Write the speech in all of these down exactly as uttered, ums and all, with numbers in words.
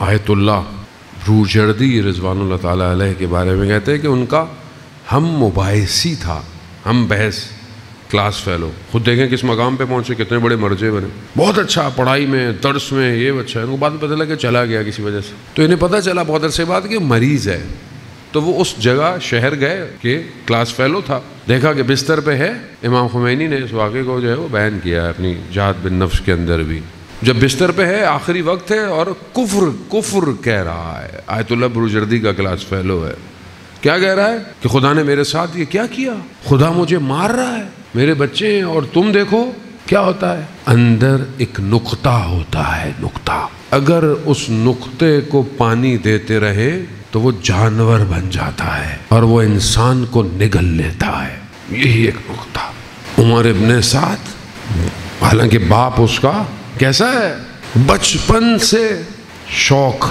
آیت اللہ بروجردی رضوان اللہ تعالیٰ علیہ کے بارے میں کہتے ہیں کہ ان کا ہم مباحثی تھا، ہم بحث کلاس فیلو. خود دیکھیں کس مقام پہ پہنچے، کتنے بڑے مرجے بنے. بہت اچھا پڑھائی میں، درس میں، یہ اچھا ہے. ان کو بعد میں پتہ لگا کہ چلا گیا کسی وجہ سے. تو انہیں پتہ چلا بہت عرصے بعد کہ مریض ہے. تو وہ اس جگہ شہر گئے کہ کلاس فیلو تھا، دیکھا کہ بستر پہ ہے. امام خمینی نے اس واقعے کو جو ہے وہ بیان کیا ہے اپنی جہاد بن نفس کے اندر بھی. جب بستر پہ ہے، آخری وقت ہے اور کفر کفر کہہ رہا ہے. آیت اللہ بروجردی کا کلاس فیلو ہے. کیا کہہ رہا ہے کہ خدا نے میرے ساتھ یہ کیا کیا، خدا مجھے مار رہا ہے، میرے بچے ہیں، اور تم دیکھو کیا ہوتا ہے. اندر ایک نقطہ ہوتا ہے، نقطہ. اگر اس نقطے کو پانی دیتے رہے تو وہ جانور بن جاتا ہے اور وہ انسان کو نگل لیتا ہے. یہی ایک نقطہ. عمر ابن سعد، حالانکہ باپ اس کا کیسا ہے، بچپن سے شوق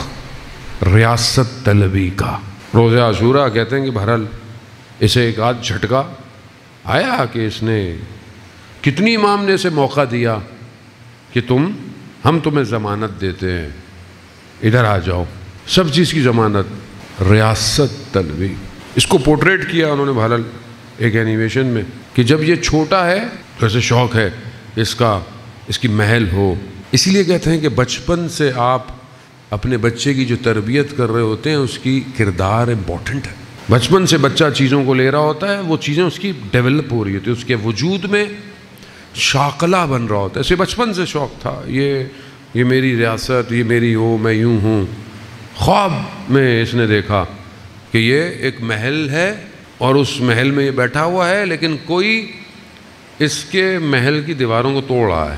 ریاست طلبی کا. روزہ عاشورہ کہتے ہیں کہ بہرحال اسے ایک آدھ جھٹکا آیا کہ اس نے کتنی امام نے اسے موقع دیا کہ تم ہم تمہیں ضمانت دیتے ہیں، ادھر آ جاؤ. سب چیز کی ضمانت، ریاست طلبی. اس کو پورٹریٹ کیا انہوں نے بہرحال ایک اینیمیشن میں کہ جب یہ چھوٹا ہے تو اسے شوق ہے اس کا اس کی محل ہو. اسی لیے کہتے ہیں کہ بچپن سے آپ اپنے بچے کی جو تربیت کر رہے ہوتے ہیں اس کی کردار امپورٹنٹ ہے. بچپن سے بچہ چیزوں کو لے رہا ہوتا ہے، وہ چیزیں اس کی ڈیولپ ہو رہی ہوتی ہے، اس کے وجود میں شاکلہ بن رہا ہوتا ہے. اسے بچپن سے شوق تھا یہ یہ میری ریاست، یہ میری ہو، میں یوں ہوں. خواب میں اس نے دیکھا کہ یہ ایک محل ہے اور اس محل میں یہ بیٹھا ہوا ہے، لیکن کوئی اس کے محل کی دیواروں کو توڑ رہا ہے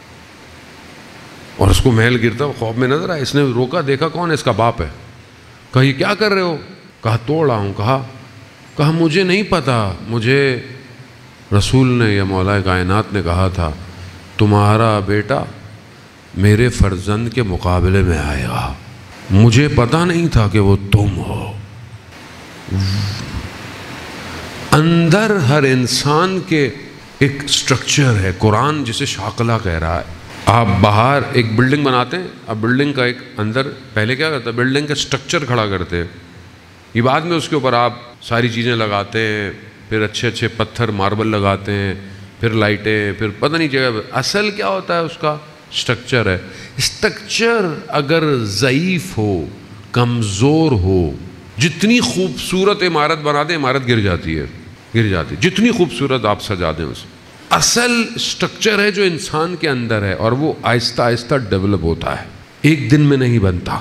اور اس کو محل گرتا خواب میں نظر آیا. اس نے روکا، دیکھا کون ہے، اس کا باپ ہے. کہا یہ کیا کر رہے ہو؟ کہا توڑ رہا ہوں. کہا کہا مجھے نہیں پتا، مجھے رسول نے یا مولا کائنات نے کہا تھا تمہارا بیٹا میرے فرزند کے مقابلے میں آئے گا، مجھے پتا نہیں تھا کہ وہ تم ہو. اندر ہر انسان کے ایک سٹرکچر ہے، قرآن جسے شاکلہ کہہ رہا ہے. آپ باہر ایک بلڈنگ بناتے ہیں، اب بلڈنگ کا ایک اندر پہلے کیا کرتا ہے، بلڈنگ کا سٹرکچر کھڑا کرتے ہیں. یہ بعد میں اس کے اوپر آپ ساری چیزیں لگاتے ہیں، پھر اچھے اچھے پتھر ماربل لگاتے ہیں، پھر لائٹیں، پھر پتہ نہیں جگہ. اصل کیا ہوتا ہے اس کا سٹرکچر ہے. سٹرکچر اگر ضعیف ہو، کمزور ہو، جتنی خوبصورت عمارت بنا دیں عمارت گر جاتی ہے گر جاتی ہے جتنی خوبصورت آپ سجا دیں اسے. اصل سٹرکچر ہے جو انسان کے اندر ہے اور وہ آہستہ آہستہ ڈیولپ ہوتا ہے، ایک دن میں نہیں بنتا.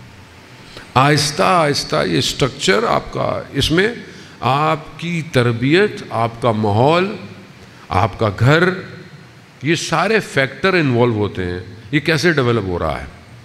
آہستہ آہستہ یہ سٹرکچر آپ کا، اس میں آپ کی تربیت، آپ کا ماحول، آپ کا گھر، یہ سارے فیکٹر انوالو ہوتے ہیں. یہ کیسے ڈیولپ ہو رہا ہے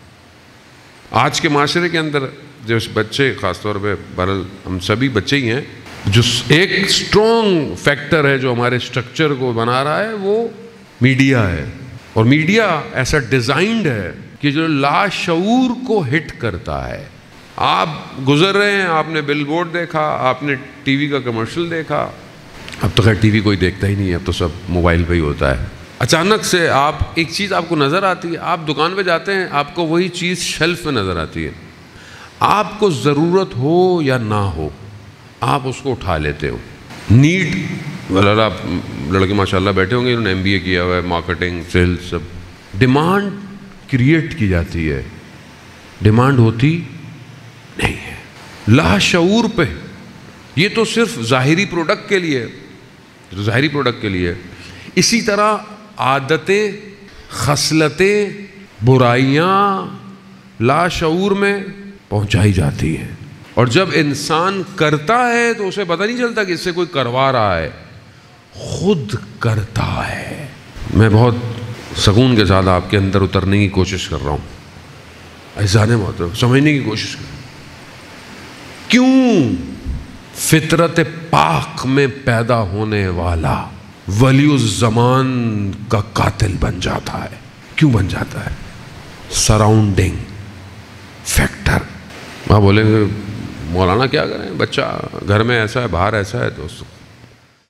آج کے معاشرے کے اندر. جو بچے خاص طور پہ بہرحال ہم سبھی بچے ہی ہیں، جو ایک اسٹرانگ فیکٹر ہے جو ہمارے سٹرکچر کو بنا رہا ہے وہ میڈیا ہے. اور میڈیا ایسا ڈیزائنڈ ہے کہ جو لاشعور کو ہٹ کرتا ہے. آپ گزر رہے ہیں، آپ نے بل بورڈ دیکھا، آپ نے ٹی وی کا کمرشل دیکھا. اب تو خیر ٹی وی کوئی دیکھتا ہی نہیں ہے، اب تو سب موبائل پہ ہی ہوتا ہے. اچانک سے آپ ایک چیز آپ کو نظر آتی ہے، آپ دکان پہ جاتے ہیں، آپ کو وہی چیز شیلف میں نظر آتی ہے. آپ کو ضرورت ہو یا نہ ہو آپ اس کو اٹھا لیتے ہو. نیڈ والا آپ لڑکے ماشاء اللہ بیٹھے ہوں گے، انہوں نے ایم بی اے کیا ہوا ہے، مارکیٹنگ، سیلز، سب. ڈیمانڈ کریٹ کی جاتی ہے، ڈیمانڈ ہوتی نہیں ہے لاشعور پہ. یہ تو صرف ظاہری پروڈکٹ کے لیے ظاہری پروڈکٹ کے لیے. اسی طرح عادتیں، خصلتیں، برائیاں لاشعور میں پہنچائی جاتی ہیں. اور جب انسان کرتا ہے تو اسے پتہ نہیں چلتا کہ اس سے کوئی کروا رہا ہے، خود کرتا ہے. میں بہت سکون کے ساتھ آپ کے اندر اترنے کی کوشش کر رہا ہوں، ایسا نہیں بہت سمجھنے کی کوشش کر رہا ہوں. کیوں فطرت پاک میں پیدا ہونے والا ولی الزمان کا قاتل بن جاتا ہے؟ کیوں بن جاتا ہے؟ Surrounding factor. آپ بولیں گے مولانا کیا کریں، بچہ گھر میں ایسا ہے، باہر ایسا ہے، دوستوں